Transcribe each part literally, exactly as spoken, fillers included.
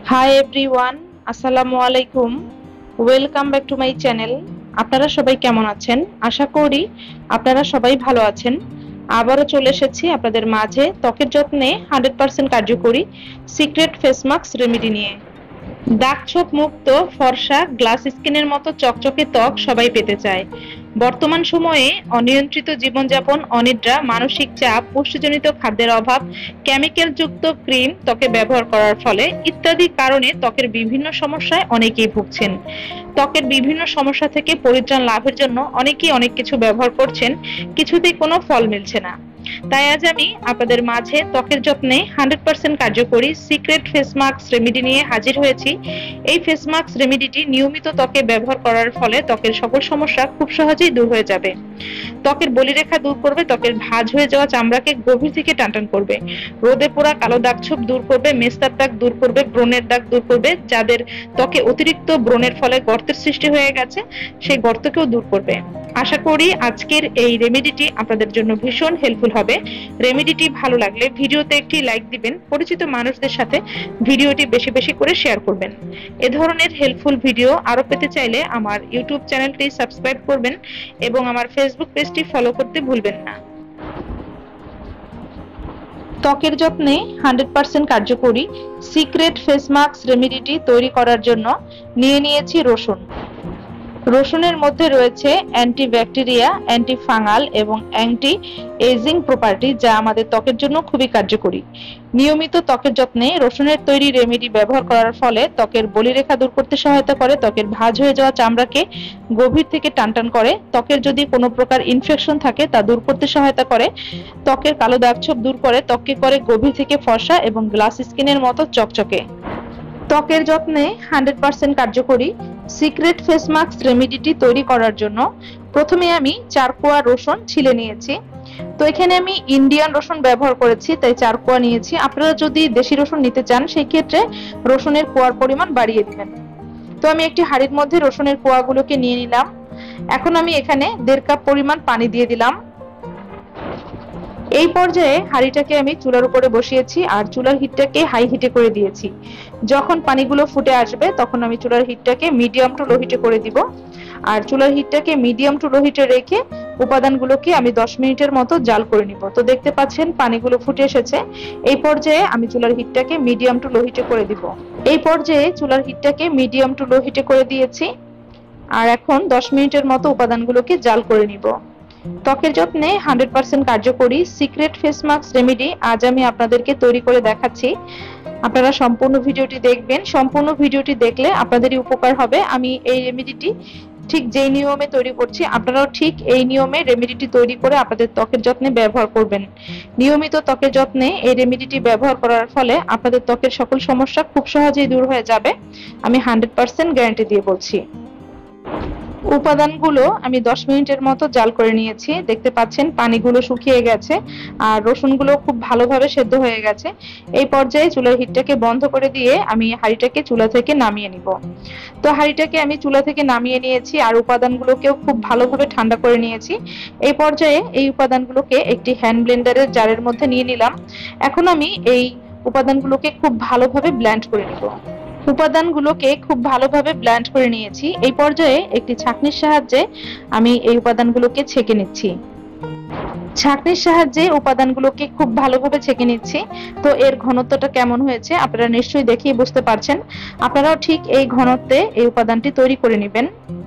High everyone, আসসালামু আলাইকুম। Welcome back to my channel. আপনারা সবাই কেমন আছেন? আশা করি আপনারা সবাই ভালো আছেন। আবারও চলে এসেছি আপনাদের মাঝে ত্বকের যত্নে হান্ড্রেড পার্সেন্ট কার্যকরী সিক্রেট ফেস মাস্ক রেমেডি নিয়ে। দাগ ছোপ মুক্ত ফর্সা গ্লাস স্কিনের মতো চকচকে ত্বক সবাই পেতে চায়। বর্তমান সময়ে অনিয়ন্ত্রিত জীবনযাপন, অনিদ্রা, মানসিক চাপ, পুষ্টিজনিত খাদ্যের অভাব, কেমিক্যাল যুক্ত ক্রিম ত্বকে ব্যবহার করার ফলে ইত্যাদি কারণে ত্বকের বিভিন্ন সমস্যায় অনেকেই ভুগছেন। ত্বকের বিভিন্ন সমস্যা থেকে পরিত্রাণ লাভের জন্য অনেকেই অনেক কিছু ব্যবহার করছেন, কিছুতেই কোনো ফল মিলছে না। তাই আজ আমি আপনাদের মাঝে ত্বকের যত্নে হান্ড্রেড পার্সেন্ট কার্যকরী সিক্রেট ফেস মাস্ক রেমেডি নিয়ে হাজির হয়েছি। এই ফেস মাস্ক রেমেডিটি নিয়মিত ত্বকে ব্যবহার করার ফলে ত্বকের সকল সমস্যা খুব সহজেই দূর হয়ে যাবে। ত্বকের বলিরেখা দূর করবে, ত্বকের ভাঁজ হয়ে যাওয়া চামড়াকে গভীর থেকে টানটান করবে, রোদে পোড়া কালো দাগছোপ দূর করবে, মেস্তার দাগ দূর করবে, ব্রণের দাগ দূর করবে, যাদের ত্বকে অতিরিক্ত ব্রণের ফলে গর্তের সৃষ্টি হয়ে গেছে সেই গর্তকেও দূর করবে। আশা করি আজকের এই রেমেডিটি আপনাদের জন্য ভীষণ হেল্পফুল হবে। রেমেডিটি ভালো লাগলে ভিডিওতে একটি লাইক দিবেন, পরিচিত মানুষদের সাথে ভিডিওটি বেশি বেশি করে শেয়ার করবেন। এ ধরনের হেল্পফুল ভিডিও আরো পেতে চাইলে আমার ইউটিউব চ্যানেলটি সাবস্ক্রাইব করবেন এবং আমার ফেসবুক পেজটি ফলো করতে ভুলবেন না। ত্বকের যত্নে হান্ড্রেড পার্সেন্ট কার্যকরী সিক্রেট ফেস মাস্ক রেমেডিটি তৈরি করার জন্য নিয়ে নিয়েছি রসুন। রসুনের মধ্যে রয়েছে অ্যান্টি ব্যাকটেরিয়া, অ্যান্টি ফাঙ্গাল এবং অ্যান্টি এজিং প্রপার্টি, যা আমাদের ত্বকের জন্য খুবই কার্যকরী। নিয়মিত ত্বকের যত্নে রসুনের তৈরি রেমেডি ব্যবহার করার ফলে ত্বকের বলিরেখা দূর করতে সহায়তা করে, ত্বকের ভাঁজ হয়ে যাওয়া চামড়াকে গভীর থেকে টানটান করে, ত্বকের যদি কোনো প্রকার ইনফেকশন থাকে তা দূর করতে সহায়তা করে, ত্বকের কালো দাগছোপ দূর করে, ত্বককে করে গভীর থেকে ফর্সা এবং গ্লাস স্কিনের মতো চকচকে। ত্বকের যত্নে হান্ড্রেড পার্সেন্ট কার্যকরী সিক্রেট ফেস মাস্ক রেমেডিটি তৈরি করার জন্য প্রথমে আমি চার কোয়া রসুন ছিলে নিয়েছি। তো এখানে আমি ইন্ডিয়ান রসুন ব্যবহার করেছি, তাই চার কোয়া নিয়েছি। আপনারা যদি দেশি রসুন নিতে চান সেই ক্ষেত্রে রসুনের কোয়ার পরিমাণ বাড়িয়ে দিবেন। তো আমি একটি হাঁড়ির মধ্যে রসুনের কোয়াগুলোকে নিয়ে নিলাম। এখন আমি এখানে দেড় কাপ পরিমাণ পানি দিয়ে দিলাম। এই পর্যায়ে হাঁড়িটাকে আমি চুলার উপরে বসিয়েছি আর চুলার হিটটাকে হাই হিটে করে দিয়েছি। যখন পানিগুলো ফুটে আসবে তখন আমি চুলার হিটটাকে মিডিয়াম টু লো হিটে করে দিব। আর চুলার হিটটাকে মিডিয়াম টু লো হিটে রেখে উপাদানগুলোকে আমি দশ মিনিটের মতো জাল করে নিব। তো দেখতে পাচ্ছেন পানিগুলো ফুটে এসেছে। এই পর্যায়ে আমি চুলার হিটটাকে মিডিয়াম টু লো হিটে করে দিব। এই পর্যায়ে চুলার হিটটাকে মিডিয়াম টু লো হিটে করে দিয়েছি আর এখন দশ মিনিটের মতো উপাদানগুলোকে জাল করে নিব। ত্বকের যত্নে হান্ড্রেড পার্সেন্ট কার্যকরী সিক্রেট ফেস মাস্ক রেমেডি আজ আমি আপনাদেরকে তৈরি করে দেখাচ্ছি। আপনারা সম্পূর্ণ ভিডিওটি দেখবেন। সম্পূর্ণ ভিডিওটি দেখলে আপনাদেরই উপকার হবে। আমি এই রেমেডিটি ঠিক যেই নিয়মে তৈরি করছি আপনারাও ঠিক এই নিয়মে রেমেডিটি তৈরি করে আপনাদের ত্বকের যত্নে ব্যবহার করবেন। নিয়মিত ত্বকের যত্নে এই রেমেডিটি ব্যবহার করার ফলে আপনাদের ত্বকের সকল সমস্যা খুব সহজেই দূর হয়ে যাবে। আমি হান্ড্রেড পার্সেন্ট গ্যারান্টি দিয়ে বলছি। উপাদানগুলো আমি দশ মিনিটের মতো জাল করে নিয়েছি। দেখতে পাচ্ছেন পানিগুলো শুকিয়ে গেছে আর রসুনগুলো খুব ভালোভাবে সেদ্ধ হয়ে গেছে। এই পর্যায়ে চুলার হিটটাকে বন্ধ করে দিয়ে আমি হাঁড়িটাকে চুলা থেকে নামিয়ে নিব। তো হাঁড়িটাকে আমি চুলা থেকে নামিয়ে নিয়েছি আর উপাদানগুলোকেও খুব ভালোভাবে ঠান্ডা করে নিয়েছি। এই পর্যায়ে এই উপাদানগুলোকে একটি হ্যান্ড ব্লেন্ডারের জারের মধ্যে নিয়ে নিলাম। এখন আমি এই উপাদানগুলোকে খুব ভালোভাবে ব্লেন্ড করে নিব। উপাদানগুলোকে খুব ভালোভাবে ব্লেন্ড করে নিয়েছি। এই পর্যায়ে একটি ছাঁকনির সাহায্যে আমি এই উপাদানগুলোকে ছেঁকে নিচ্ছি। ছাঁকনির সাহায্যে উপাদানগুলোকে খুব ভালোভাবে ছেঁকে নিচ্ছি। তো এর ঘনত্বটা কেমন হয়েছে আপনারা নিশ্চয়ই দেখেই বুঝতে পারছেন। আপনারাও ঠিক এই ঘনত্বে এই উপাদানটি তৈরি করে নেবেন।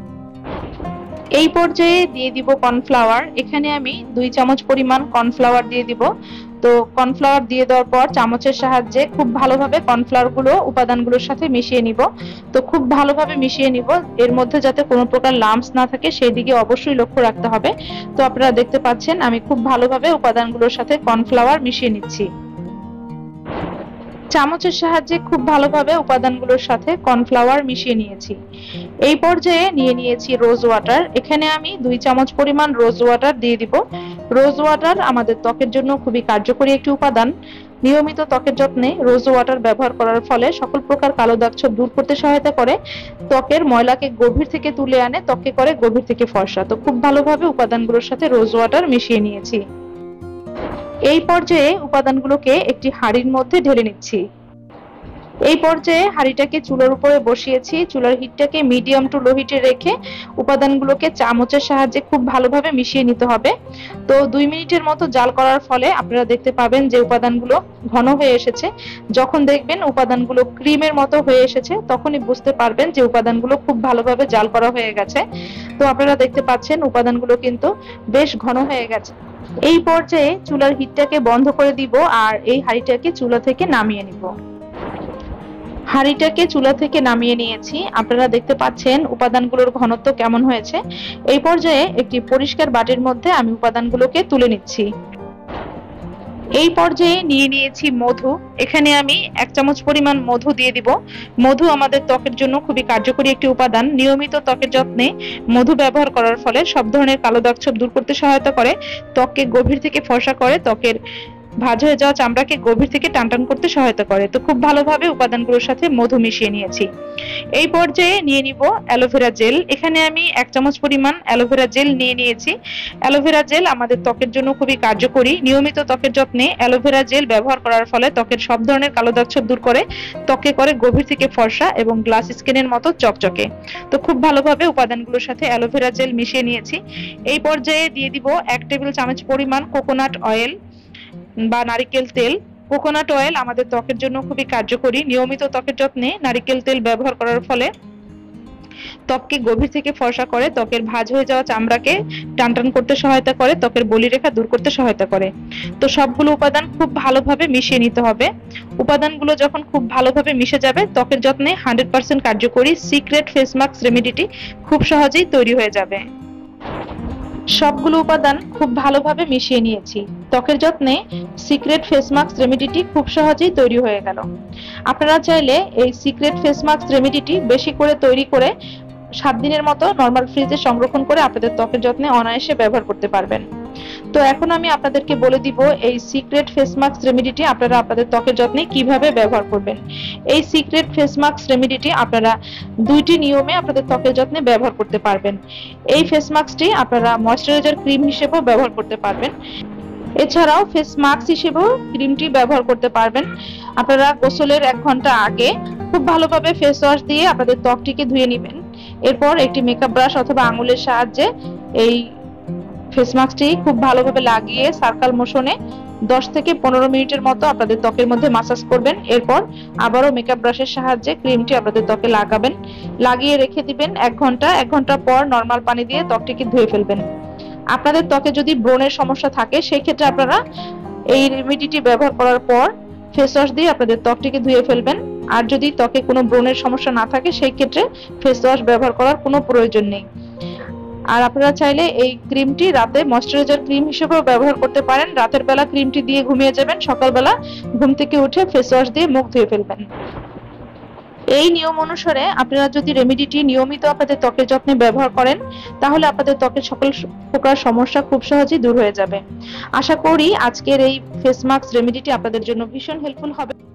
এই পর্যায়ে দিয়ে দিব কর্নফ্লাওয়ার। এখানে আমি দুই চামচ পরিমাণ কর্নফ্লাওয়ার দিয়ে দিব। তো কর্নফ্লাওয়ার দিয়ে দেওয়ার পর চামচের সাহায্যে খুব ভালোভাবে কর্নফ্লাওয়ার গুলো উপাদানগুলোর সাথে মিশিয়ে নিব। তো খুব ভালোভাবে মিশিয়ে নিব, এর মধ্যে যাতে কোনো প্রকার লাম্পস না থাকে সেই দিকে অবশ্যই লক্ষ্য রাখতে হবে। তো আপনারা দেখতে পাচ্ছেন আমি খুব ভালোভাবে উপাদানগুলোর সাথে কর্নফ্লাওয়ার মিশিয়ে নিচ্ছি। চামচের সাহায্যে খুব ভালোভাবে উপাদানগুলোর সাথে কর্নফ্লাওয়ার মিশিয়ে নিয়েছি। এই পর্যায়ে নিয়ে নিয়েছি রোজ ওয়াটার। এখানে আমি দুই চামচ পরিমাণ রোজ ওয়াটার দিয়ে দিব। রোজ ওয়াটার আমাদের ত্বকের জন্য খুবই কার্যকরী একটি উপাদান। নিয়মিত ত্বকের যত্নে রোজ ওয়াটার ব্যবহার করার ফলে সকল প্রকার কালো দাগছোপ দূর করতে সহায়তা করে, ত্বকের ময়লাকে গভীর থেকে তুলে আনে, ত্বককে করে গভীর থেকে ফর্সা। তো খুব ভালোভাবে উপাদানগুলোর সাথে রোজ ওয়াটার মিশিয়ে নিয়েছি। এই পর্যায়ে উপাদানগুলোকে একটি হাঁড়ির মধ্যে ঢেলে নিচ্ছি। এই পর্যায়ে হাঁড়িটাকে চুলার উপরে বসিয়েছি। চুলার হিটটাকে মিডিয়াম টু লো হিটে রেখে উপাদানগুলোকে চামচের সাহায্যে খুব ভালোভাবে মিশিয়ে নিতে হবে। তো দুই মিনিটের মতো জাল করার ফলে আপনারা দেখতে পাবেন যে উপাদানগুলো ঘন হয়ে এসেছে। যখন দেখবেন উপাদানগুলো ক্রিমের মতো হয়ে এসেছে তখনই বুঝতে পারবেন যে উপাদানগুলো খুব ভালোভাবে জাল করা হয়ে গেছে। তো আপনারা দেখতে পাচ্ছেন উপাদানগুলো কিন্তু বেশ ঘন হয়ে গেছে। এই পর্যায়ে চুলার হিটটাকে বন্ধ করে দিব আর এই হাঁড়িটাকে চুলা থেকে নামিয়ে নিব। হাঁড়িটাকে চুলা থেকে নামিয়ে নিয়েছি। আপনারা দেখতে পাচ্ছেন উপাদানগুলোর ঘনত্ব কেমন হয়েছে। এই পর্যায়ে একটি পরিষ্কার বাটির মধ্যে আমি উপাদানগুলোকে তুলে নিচ্ছি। এই পর্যায়ে নিয়ে নিয়েছি মধু। এখানে আমি এক চামচ পরিমাণ মধু দিয়ে দিব। মধু আমাদের ত্বকের জন্য খুবই কার্যকরী একটি উপাদান। নিয়মিত ত্বকের যত্নে মধু ব্যবহার করার ফলে সব ধরনের কালো দাগ ছোপ দূর করতে সহায়তা করে, ত্বককে গভীর থেকে ফর্সা করে, ত্বকের ভাঁজ হয়ে যাওয়া চামড়াকে গভীর থেকে টানটান করতে সহায়তা করে। তো খুব ভালোভাবে উপাদানগুলোর সাথে মধু মিশিয়ে নিয়েছি। এই পর্যায়ে নিয়ে নিব অ্যালোভেরা জেল। এখানে আমি এক চামচ পরিমাণ অ্যালোভেরা জেল নিয়ে নিয়েছি। অ্যালোভেরা জেল আমাদের ত্বকের জন্য খুবই কার্যকরী। নিয়মিত ত্বকের যত্নে অ্যালোভেরা জেল ব্যবহার করার ফলে ত্বকের সব ধরনের কালো দাগ ছোপ দূর করে, ত্বকে করে গভীর থেকে ফর্সা এবং গ্লাস স্কিনের মতো চকচকে। তো খুব ভালোভাবে উপাদানগুলোর সাথে অ্যালোভেরা জেল মিশিয়ে নিয়েছি। এই পর্যায়ে দিয়ে দিব এক টেবিল চামচ পরিমাণ কোকোনাট অয়েল বা নারিকেল তেল। কোকোনাট অয়েল আমাদের ত্বকের জন্য খুবই কার্যকরী। নিয়মিত ত্বকের যত্নে নারিকেল তেল ব্যবহার করার ফলে ত্বককে গভীর থেকে ফর্সা করে, ত্বকের ভাঁজ হয়ে যাওয়া চামড়াকে টানটান করতে সহায়তা করে, ত্বকের বলিরেখা দূর করতে সহায়তা করে। তো সবগুলো উপাদান খুব ভালোভাবে মিশিয়ে নিতে হবে। উপাদানগুলো যখন খুব ভালোভাবে মিশে যাবে, ত্বকের যত্নে হান্ড্রেড পার্সেন্ট কার্যকরী সিক্রেট ফেস মাস্ক রেমেডিটি খুব সহজেই তৈরি হয়ে যাবে। সবগুলো উপাদান খুব ভালোভাবে মিশিয়ে নিয়েছি। ত্বকের যত্নে সিক্রেট ফেস মাস্ক রেমেডিটি খুব সহজেই তৈরি হয়ে গেল। আপনারা চাইলে এই সিক্রেট ফেস মাস্ক রেমেডিটি বেশি করে তৈরি করে সাত দিনের মতো নরমাল ফ্রিজে সংরক্ষণ করে আপনাদের ত্বকের যত্নে অনায়াসে ব্যবহার করতে পারবেন। তো এখন আমি আপনাদেরকে বলে দিব এই সিক্রেট ফেস মাস্ক রেমেডিটি আপনারা আপনাদের ত্বকের যত্নে কিভাবে ব্যবহার করবেন। এই সিক্রেট ফেস মাস্ক রেমেডিটি আপনারা দুইটি নিয়মে আপনাদের ত্বকের যত্নে ব্যবহার করতে পারবেন। এই ফেস মাস্কটি আপনারা ময়েশ্চারাইজার ক্রিম হিসেবেও ব্যবহার করতে পারবেন। এছাড়াও ফেস মাস্ক হিসেবেও ক্রিমটি ব্যবহার করতে পারবেন। আপনারা গোসলের এক ঘন্টা আগে খুব ভালোভাবে ফেস ওয়াশ দিয়ে আপনাদের ত্বকটিকে ধুয়ে নেবেন। এরপর একটি মেকআপ ব্রাশ অথবা আঙুলের সাহায্যে এই ফেস মাস্কটি খুব ভালোভাবে লাগিয়ে সার্কেল মোশনে দশ থেকে পনেরো মিনিটের মতো আপনাদের ত্বকের মধ্যে মাসাজ করবেন। এরপর আবারও মেকআপ ব্রাশের সাহায্যে ক্রিমটি আপনাদের ত্বকে লাগাবেন। লাগিয়ে রেখে দিবেন এক ঘন্টা। এক ঘন্টা পর নরমাল পানি দিয়ে ত্বকটিকে ধুয়ে ফেলবেন। আপনাদের ত্বকে যদি ব্রণের সমস্যা থাকে সেই ক্ষেত্রে আপনারা এই রেমেডিটি ব্যবহার করার পর ফেস ওয়াশ দিয়ে আপনাদের ত্বকটিকে ধুয়ে ফেলবেন। আর যদি ত্বকে কোনো ব্রণের সমস্যা না থাকে সেই ক্ষেত্রে ফেস ওয়াশ ব্যবহার করার কোনো প্রয়োজন নেই। আর আপনারা চাইলে এই ক্রিমটি রাতে ময়েশ্চারাইজার ক্রিম হিসেবেও ব্যবহার করতে পারেন। রাতের বেলা ক্রিমটি দিয়ে ঘুমিয়ে যাবেন, সকালবেলা ঘুম থেকে উঠে ফেস ওয়াশ দিয়ে মুখ ধুয়ে ফেলবেন। এই নিয়ম অনুসারে আপনারা যদি রেমেডিটি নিয়মিত আপনাদের ত্বকের যত্নে ব্যবহার করেন তাহলে আপনাদের ত্বকের সকল প্রকার সমস্যা খুব সহজেই দূর হয়ে যাবে। আশা করি আজকের এই ফেস মাস্ক রেমেডিটি আপনাদের জন্য ভীষণ হেল্পফুল হবে।